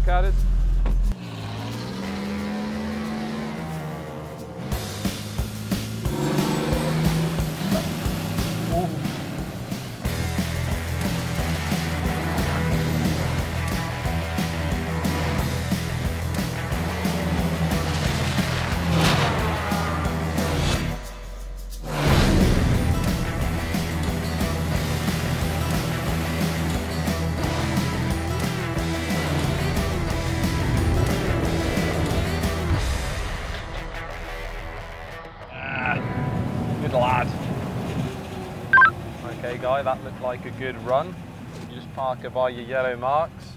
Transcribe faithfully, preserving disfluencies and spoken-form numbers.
brake added. Good lad. Okay guy, that looked like a good run. You just park her by your yellow marks.